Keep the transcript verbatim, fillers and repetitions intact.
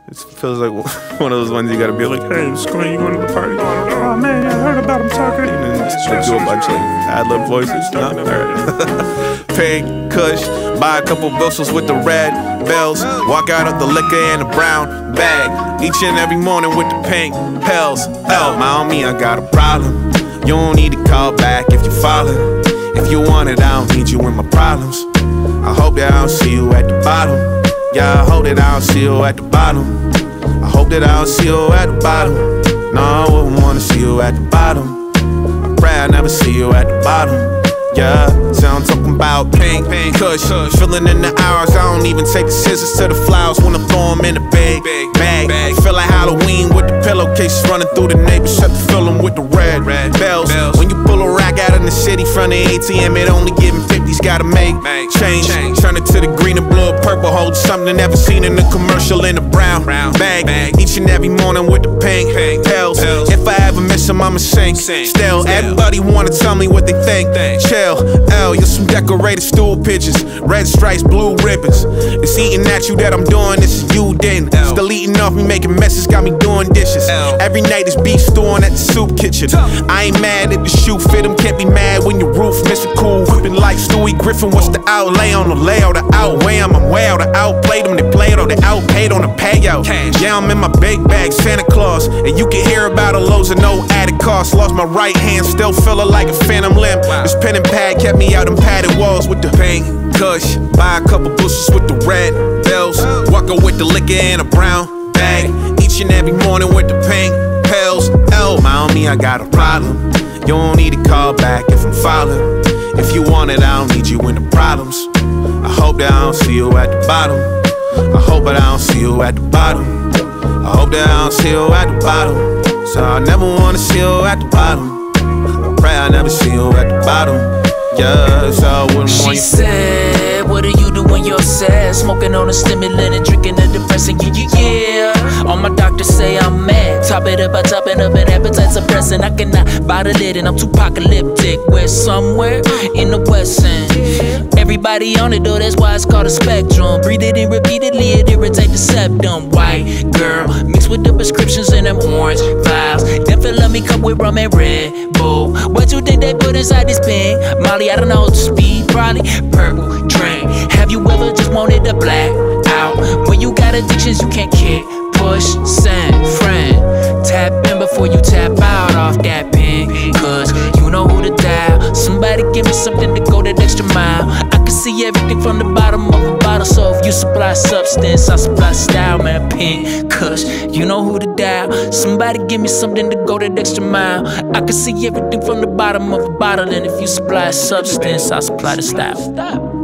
It feels like one of those ones you gotta be like, hey, what's going on? You going to the party? Oh man, I heard about him talking. And then just like do a bunch of ad-lib voices. No? Alright. Pink, kush, buy a couple bushels with the red bells. Walk out of the liquor in a brown bag. Each and every morning with the pink pills. Oh, my me, I got a problem. You don't need to call back if you falling. If you want it, I don't need you in my problems. I hope that I don't see you at the bottom. Yeah, I hope that I don't see you at the bottom. I hope that I don't see you at the bottom. No, I wouldn't wanna see you at the bottom. I pray I never see you at the bottom. Yeah, so I'm talking about pink, pink, kush, filling in the hours. I don't even take the scissors to the flowers when I throw them in the big bag. Feel like Halloween with the pillowcases running through the neighbors. Shut the film with the red bells. When you pull a rack out in the city from the A T M, it only giving fifties. Gotta make change. Turn it to the green and blue or purple. Hold something never seen in a commercial in a brown bag. Each and every morning with the pink pills. If I ever miss them, I'ma sink. Still, everybody wanna tell me what they think. L, you're some decorated stool pictures. Red stripes, blue ribbons. It's eating at you that I'm doing this and you didn't. Still eating off me, making messes, got me doing dishes. Every night is beef stewing at the soup kitchen. I ain't mad at the shoe fit him, can't be mad when your roof missing cool. Whipping like Stewie Griffin, what's the outlay on the layout? The outweigh them, I'm way out, I outplayed them. They played or they outpaid on the payout. Yeah, I'm in my big bag, Santa Claus. And you can hear about a loads of no added cost. Lost my right hand, still feeling like a phantom limb. This pen and pad kept me out in padded walls with the pink kush. Buy a couple bushels with the red bells. Walk out with the liquor in a brown bag. Each and every morning with the pink pills. Oh, my me, I got a problem. You don't need to call back if I'm falling. If you want it, I don't need you in the problems. I hope that I don't see you at the bottom. I hope that I don't see you at the bottom. I hope that I don't see you at the bottom. So I never wanna see you at the bottom. I pray I never see you at the bottom. Yeah, so I wouldn't she want you. Said, what do you do when you're sad? Smoking on a stimulant and drinking a depressant. Yeah, yeah, yeah. All my doctors say I'm mad. Top it up by topping up an appetite suppressant. I cannot bottle it and I'm too apocalyptic. We're somewhere in the West End. Everybody on it though, that's why it's called a spectrum. Breathe it in repeatedly, it irritates the septum. White girl, mixed with the prescriptions in them orange vials. Then fill up me cup with rum and Red Bull. What you think they put inside this pen? Molly, I don't know, speed, probably purple drink. Have you ever just wanted to black out? When you got addictions you can't kick, push, send, friend. Tap in before you tap out off that pen. Cause you know who to dial. Somebody give me something to go that extra mile. I can see everything from the bottom of a bottle. So if you supply substance, I supply style, man. Pink kush, you know who to dial. Somebody give me something to go that extra mile. I can see everything from the bottom of a bottle. And if you supply substance, I supply the style.